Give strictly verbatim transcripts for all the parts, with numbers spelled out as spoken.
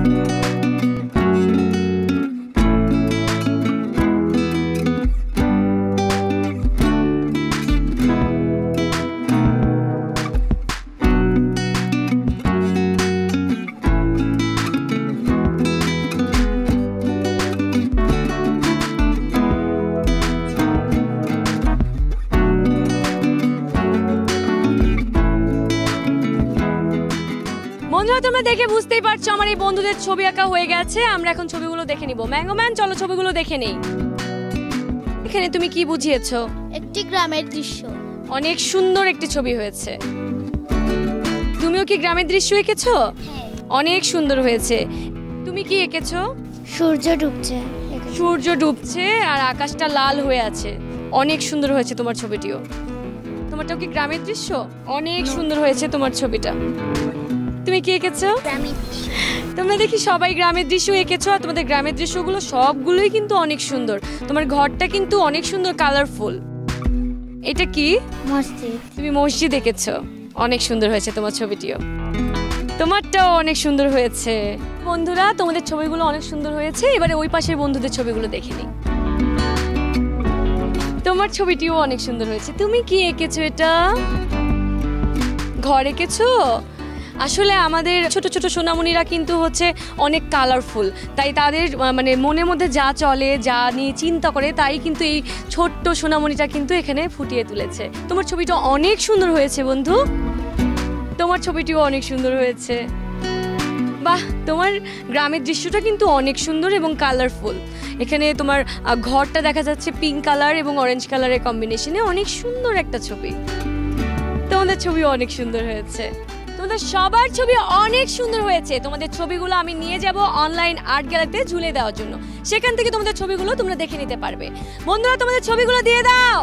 তোমরা দেখে বুঝতেই পারছো আমার এই বন্ধুদের ছবি আঁকা হয়ে গেছে। আমরা এখন ছবিগুলো দেখে নিব। ম্যাঙ্গোম্যান চলো ছবিগুলো দেখে নেই। এখানে তুমি কি বুঝিয়েছো? একটি গ্রামের দৃশ্য। অনেক সুন্দর একটি ছবি হয়েছে। তুমিও কি গ্রামের দৃশ্য এঁকেছো? হ্যাঁ। অনেক সুন্দর হয়েছে। তুমি কি এঁকেছো? সূর্য ডুবছে। সূর্য ডুবছে আর আকাশটা লাল হয়ে আছে। অনেক সুন্দর হয়েছে তোমার ছবিটিও। তোমারটাও কি গ্রামের দৃশ্য? অনেক সুন্দর হয়েছে তোমার ছবিটা। তুমি কি এঁকেছো? তোমরা দেখি সবাই গ্রামের দৃশ্য এঁকেছো আর তোমাদের গ্রামের দৃশ্যগুলো সবগুলোই কিন্তু অনেক সুন্দর। তোমার ঘরটা কিন্তু অনেক সুন্দর কালারফুল। এটা কি? মসজিদ। তুমি মসজিদ এঁকেছো। অনেক সুন্দর হয়েছে তোমার ছবিটিও। তোমারটাও অনেক সুন্দর হয়েছে। বন্ধুরা তোমাদের ছবিগুলো অনেক সুন্দর হয়েছে। এবারে ওই পাশের বন্ধুদের ছবিগুলো দেখে নিই। তোমার ছবিটিও অনেক সুন্দর হয়েছে। তুমি কি এঁকেছো? এটা ঘর এঁকেছো? আসলে আমাদের ছোট ছোট সোনামণিরা কিন্তু হচ্ছে অনেক কালারফুল, তাই তাদের মানে মনের মধ্যে যা চলে, যা নিয়ে চিন্তা করে, তাই কিন্তু এই ছোট্ট সোনামণিটা কিন্তু এখানে ফুটিয়ে তুলেছে। তোমার ছবিটা অনেক সুন্দর হয়েছে বন্ধু। তোমার ছবিটিও অনেক সুন্দর হয়েছে। বাহ, তোমার গ্রামের দৃশ্যটা কিন্তু অনেক সুন্দর এবং কালারফুল। এখানে তোমার ঘরটা দেখা যাচ্ছে পিঙ্ক কালার এবং অরেঞ্জ কালারের কম্বিনেশনে। অনেক সুন্দর একটা ছবি। তোমাদের ছবিও অনেক সুন্দর হয়েছে। তোমাদের সবার ছবি অনেক সুন্দর হয়েছে। তোমাদের ছবিগুলো আমি নিয়ে যাব অনলাইন আর্ট গ্যালারিতে ঝুলে দেওয়ার জন্য। সেখান থেকে তোমাদের ছবিগুলো তোমরা দেখে নিতে পারবে। বন্ধুরা তোমাদের ছবিগুলো দিয়ে দাও।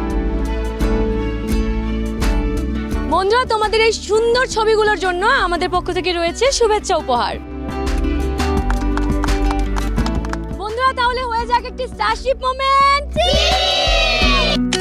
বন্ধুরা তোমাদের এই সুন্দর ছবিগুলোর জন্য আমাদের পক্ষ থেকে রয়েছে শুভেচ্ছা উপহার। বন্ধুরা তাহলে হয়ে যাক একটি স্টারশিপ মোমেন্ট।